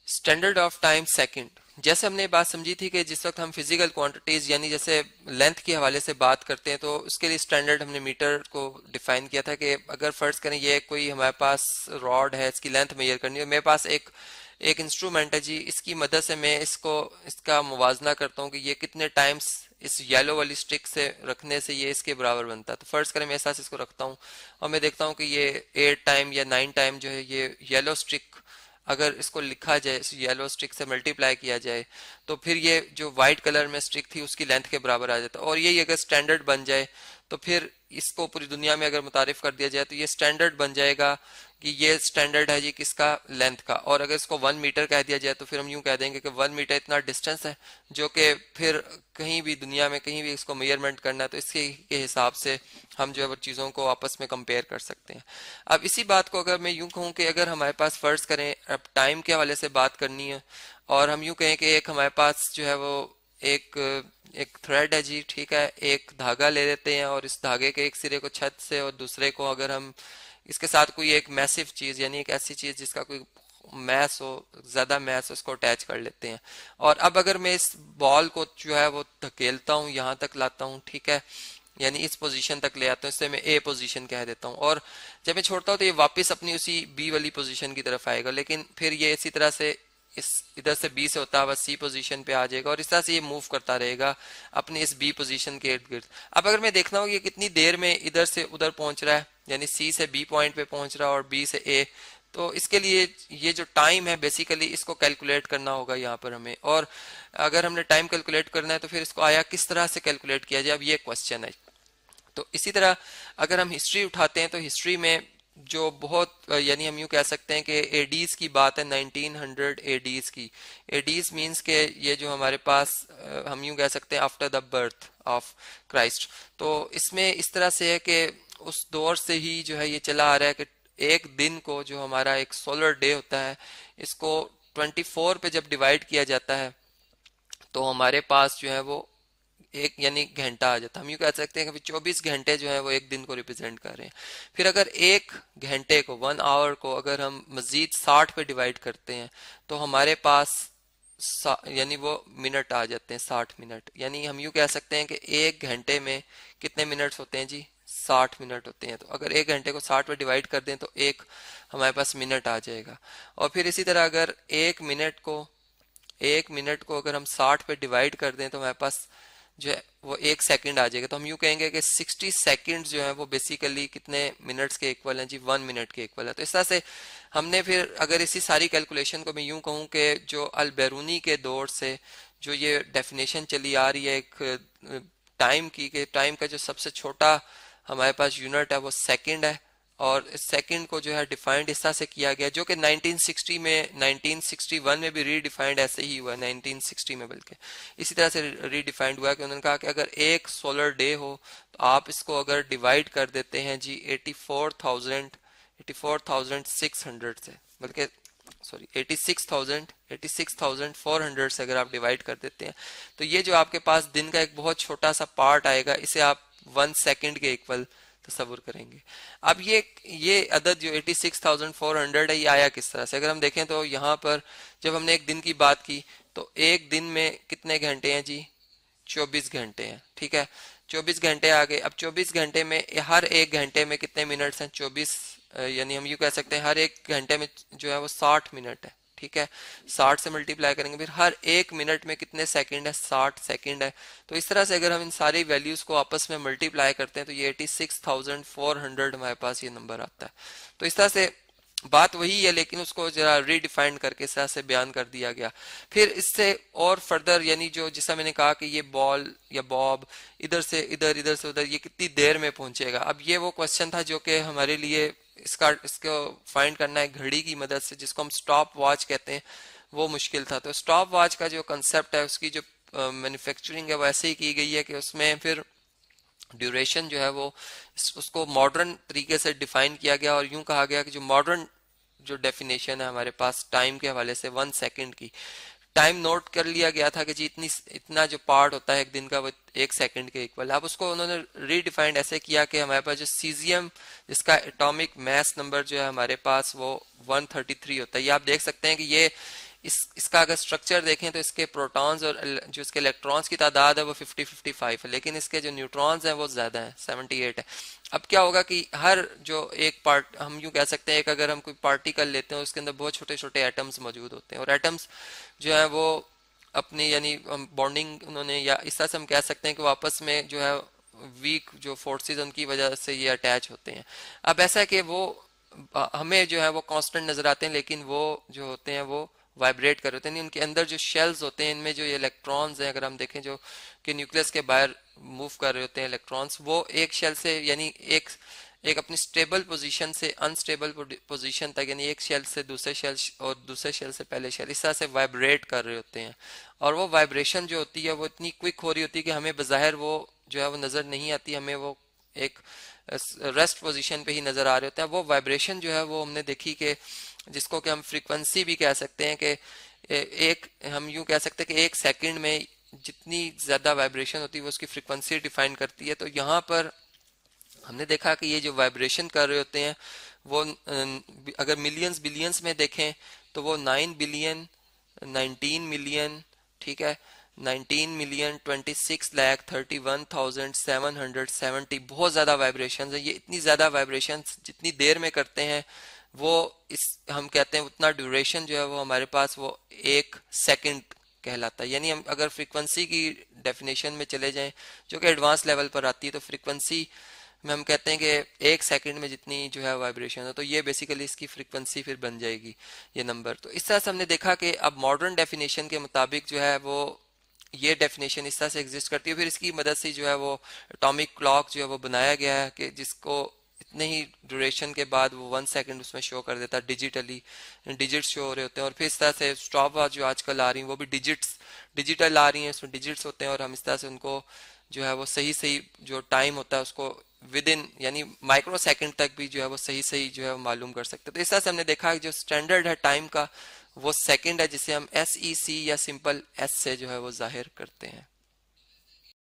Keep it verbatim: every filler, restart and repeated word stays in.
Standard of time second. जैसे हमने बात समझी थी कि जिस वक्त हम फिजिकल क्वांटिटीज यानी जैसे लेंथ के हवाले से बात करते हैं तो उसके लिए स्टैंडर्ड हमने मीटर को डिफाइन किया था कि अगर फर्ज करें ये कोई हमारे पास रॉड है, इसकी लेंथ मेजर करनी है, मेरे पास एक एक इंस्ट्रूमेंट है जी, इसकी मदद से मैं इसको इसका मुवाजना करता हूँ कि ये कितने टाइम्स इस येलो वाली स्टिक से रखने से ये इसके बराबर बनता है। तो फर्ज करें मैं ऐसा इसको रखता हूँ और मैं देखता हूँ कि ये एट टाइम या नाइन टाइम जो है ये येलो स्टिक अगर इसको लिखा जाए, इस येलो स्टिक से मल्टीप्लाई किया जाए तो फिर ये जो वाइट कलर में स्टिक थी उसकी लेंथ के बराबर आ जाता है। और यही अगर स्टैंडर्ड बन जाए तो फिर इसको पूरी दुनिया में अगर मुतारिफ कर दिया जाए तो ये स्टैंडर्ड बन जाएगा कि ये स्टैंडर्ड है जी किसका, लेंथ का। और अगर इसको वन मीटर कह दिया जाए तो फिर हम यूं कह देंगे कि वन मीटर इतना डिस्टेंस है जो कि फिर कहीं भी दुनिया में कहीं भी इसको मेजरमेंट करना है तो इसके के हिसाब से हम जो है वो चीज़ों को आपस में कंपेयर कर सकते हैं। अब इसी बात को अगर मैं यूं कहूँ कि अगर हमारे पास फर्ज करें अब टाइम के हवाले से बात करनी है और हम यूं कहें कि एक हमारे पास जो है वो एक एक थ्रेड है जी, ठीक है, एक धागा ले लेते हैं और इस धागे के एक सिरे को छत से और दूसरे को अगर हम इसके साथ कोई एक मैसिव चीज यानी एक ऐसी चीज जिसका कोई मैस हो, ज्यादा मैस हो, उसको अटैच कर लेते हैं। और अब अगर मैं इस बॉल को जो है वो धकेलता हूँ, यहाँ तक लाता हूँ, ठीक है, यानी इस पोजीशन तक ले आता हूँ, इससे मैं ए पोजीशन कह देता हूँ। और जब मैं छोड़ता हूँ तो ये वापस अपनी उसी बी वाली पोजीशन की तरफ आएगा, लेकिन फिर ये इसी तरह से इस इधर से बी से होता हुआ सी पोजीशन पे आ जाएगा और इस तरह से ये मूव करता रहेगा अपनी इस बी पोजीशन के इर्द गिर्द। अब अगर मैं देखना हो कि कितनी देर में इधर से उधर पहुंच रहा है, यानी सी से बी पॉइंट पे पहुंच रहा है और बी से ए, तो इसके लिए ये जो टाइम है बेसिकली इसको कैलकुलेट करना होगा यहाँ पर हमें। और अगर हमने टाइम कैलकुलेट करना है तो फिर इसको आया किस तरह से कैलकुलेट किया जाए, अब ये क्वेश्चन है। तो इसी तरह अगर हम हिस्ट्री उठाते हैं तो हिस्ट्री में जो बहुत यानी हम यूं कह सकते हैं कि एडीज की बात है, नाइनटीन हंड्रेड एडीज की। एडीज मींस के ये जो हमारे पास हम यूं कह सकते हैं after the birth of Christ. तो इसमें इस तरह से है कि उस दौर से ही जो है ये चला आ रहा है कि एक दिन को जो हमारा एक सोलर डे होता है इसको ट्वेंटी फोर पे जब डिवाइड किया जाता है तो हमारे पास जो है वो एक यानी घंटा आ जाता है। हम यूँ कह सकते हैं कि चौबीस घंटे जो है वो एक दिन को रिप्रेजेंट कर रहे हैं। फिर अगर एक घंटे को, वन आवर को अगर हम मजीद साठ पे डिवाइड करते हैं तो हमारे पास यानी वो मिनट आ जाते हैं, साठ मिनट। यानी हम यूँ कह सकते हैं कि एक घंटे में कितने मिनट्स होते हैं जी, साठ मिनट होते हैं। तो अगर एक घंटे को साठ पे डिवाइड कर दें तो एक हमारे पास मिनट आ जाएगा। और फिर इसी तरह अगर एक मिनट को एक मिनट को अगर हम साठ पे डिवाइड कर दें तो हमारे पास जो है वो एक सेकंड आ जाएगा। तो हम यूं कहेंगे कि सिक्सटी सेकंड जो है वो बेसिकली कितने मिनट्स के इक्वल हैं जी, वन मिनट के इक्वल है। तो इस तरह से हमने फिर अगर इसी सारी कैलकुलेशन को मैं यूं कहूं कि जो अल बैरूनी के दौर से जो ये डेफिनेशन चली आ रही है एक टाइम की, कि टाइम का जो सबसे छोटा हमारे पास यूनिट है वो सेकंड है और इस सेकंड को जो है डिफाइंड इस तरह से किया गया जो कि नाइनटीन सिक्सटी में नाइनटीन सिक्सटी वन में भी रीडिफाइंड ऐसे ही हुआ, नाइनटीन सिक्सटी में बल्कि इसी तरह से रीडिफाइंड हुआ कि उन्होंने कहा कि अगर एक सोलर डे हो तो आप इसको अगर डिवाइड कर देते हैं जी eighty four thousand eighty four thousand six hundred से, बल्कि sorry eighty six thousand eighty six thousand four hundred से अगर आप डिवाइड कर देते हैं तो ये जो आपके पास दिन का एक बहुत छोटा सा पार्ट आएगा, इसे आप वन सेकेंड के इक्वल तस्वुर करेंगे। अब ये ये अदद जो eighty six thousand four hundred है ये आया किस तरह से, अगर हम देखें तो यहाँ पर जब हमने एक दिन की बात की तो एक दिन में कितने घंटे हैं जी, चौबीस घंटे हैं, ठीक है, चौबीस घंटे आ गए। अब चौबीस घंटे में हर एक घंटे में कितने मिनट्स हैं, चौबीस, यानी हम यूँ कह सकते हैं हर एक घंटे में जो है वो साठ मिनट है, ठीक है, साठ से मल्टीप्लाई करेंगे फिर हर एक मिनट में कितने सेकंड है, साठ सेकंड है। तो इस तरह से अगर हम इन सारी वैल्यूज को आपस में मल्टीप्लाई करते हैं तो ये eighty six thousand four hundred हमारे पास ये नंबर आता है। तो इस तरह से बात वही है लेकिन उसको जरा रीडिफाइंड करके इस तरह से बयान कर दिया गया। फिर इससे और फर्दर यानी जो जिसा मैंने कहा कि ये बॉल या बॉब इधर से इधर इधर से उधर ये कितनी देर में पहुंचेगा। अब ये वो क्वेश्चन था जो कि हमारे लिए इसका इसको फाइंड करना है घड़ी की मदद से, जिसको हम स्टॉप वॉच कहते हैं, वो मुश्किल था। तो स्टॉप वॉच का जो कंसेप्ट है उसकी जो मैन्युफैक्चरिंग है वो ऐसे ही की गई है कि उसमें फिर ड्यूरेशन जो है वो उसको मॉडर्न तरीके से डिफाइन किया गया और यूं कहा गया कि जो मॉडर्न जो डेफिनेशन है हमारे पास टाइम के हवाले से वन सेकंड की टाइम नोट कर लिया गया था कि जी इतनी इतना जो पार्ट होता है एक दिन का वो एक सेकंड के इक्वल है। अब उसको उन्होंने रीडिफाइंड ऐसे किया कि हमारे पास जो सीजियम जिसका एटॉमिक मास नंबर जो है हमारे पास वो वन थर्टी थ्री होता है। ये आप देख सकते हैं कि ये इस इसका अगर स्ट्रक्चर देखें तो इसके प्रोटॉन्स और जो इसके इलेक्ट्रॉन्स की तादाद है वो फिफ्टी फिफ्टी फाइव है, लेकिन इसके जो न्यूट्रॉन्स हैं वो ज़्यादा है, सेवेंटी एट है। अब क्या होगा कि हर जो एक पार्ट, हम यूँ कह सकते हैं, एक अगर हम कोई पार्टिकल लेते हैं उसके अंदर बहुत छोटे छोटे एटम्स मौजूद होते हैं, और एटम्स जो है वो अपनी यानी बॉन्डिंग उन्होंने, या इस तरह से हम कह सकते हैं कि वो आपस में जो है वीक जो फोर्सेस उनकी वजह से ये अटैच होते हैं। अब ऐसा है कि वो हमें जो है वो कांस्टेंट नजर आते हैं, लेकिन वो जो होते हैं वो वाइब्रेट कर रहे होते हैं, उनके अंदर जो शेल्स होते हैं इनमें जो ये इलेक्ट्रॉन्स हैं, अगर हम देखें जो कि न्यूक्लियस के बाहर मूव कर रहे होते हैं इलेक्ट्रॉन्स, वो एक शेल से यानी एक एक अपनी स्टेबल पोजीशन से अनस्टेबल पोजीशन तक, यानी एक शेल से दूसरे शेल और दूसरे शेल से पहले शेल, इस तरह से वाइब्रेट कर रहे होते हैं। और वो वाइब्रेशन जो होती है वो इतनी क्विक हो रही होती है कि हमें बज़ाहिर वो जो है वो नज़र नहीं आती, हमें वो एक रेस्ट पोजीशन पे ही नज़र आ रहे होते हैं। वो वाइब्रेशन जो है वो हमने देखी कि जिसको कि हम फ्रीक्वेंसी भी कह सकते हैं, कि एक हम यूं कह सकते हैं कि एक सेकंड में जितनी ज़्यादा वाइब्रेशन होती है वो उसकी फ्रीक्वेंसी डिफाइन करती है। तो यहाँ पर हमने देखा कि ये जो वाइब्रेशन कर रहे होते हैं वो अगर मिलियंस बिलियंस में देखें तो वो नाइन बिलियन, नाइनटीन मिलियन, ठीक है, nineteen million, twenty six lakh, thirty one thousand seven hundred seventy, बहुत ज़्यादा वाइब्रेशन है। ये इतनी ज़्यादा वाइब्रेशन जितनी देर में करते हैं वो इस हम कहते हैं उतना ड्यूरेशन जो है वो हमारे पास वो एक सेकंड कहलाता है। यानी हम अगर फ्रीक्वेंसी की डेफिनेशन में चले जाएं जो कि एडवांस लेवल पर आती है, तो फ्रीक्वेंसी में हम कहते हैं कि एक सेकंड में जितनी जो है वाइब्रेशन है, तो ये बेसिकली इसकी फ्रीक्वेंसी फिर बन जाएगी ये नंबर। तो इस तरह से हमने देखा कि अब मॉडर्न डेफिनेशन के मुताबिक जो है वो ये डेफिनेशन इस तरह से एग्जिस्ट करती है। फिर इसकी मदद से जो है वो एटॉमिक क्लॉक जो है वो बनाया गया है कि जिसको इतने ही ड्यूरेशन के बाद वो वन सेकंड उसमें शो कर देता है, डिजिटली डिजिट्स शो हो रहे होते हैं। और फिर इस तरह से स्टॉप वॉच जो आजकल आ रही हैं वो भी डिजिट्स डिजिटल आ रही हैं, उसमें डिजिट्स होते हैं, और हम इस तरह से उनको जो है वो सही सही जो टाइम होता है उसको विद इन यानी माइक्रो सेकंड तक भी जो है वो सही सही जो है वो मालूम कर सकते हैं। तो इस तरह से हमने देखा कि जो स्टैंडर्ड है टाइम का वो सेकंड है, जिसे हम एस ई सी या सिंपल एस से जो है वो जाहिर करते हैं।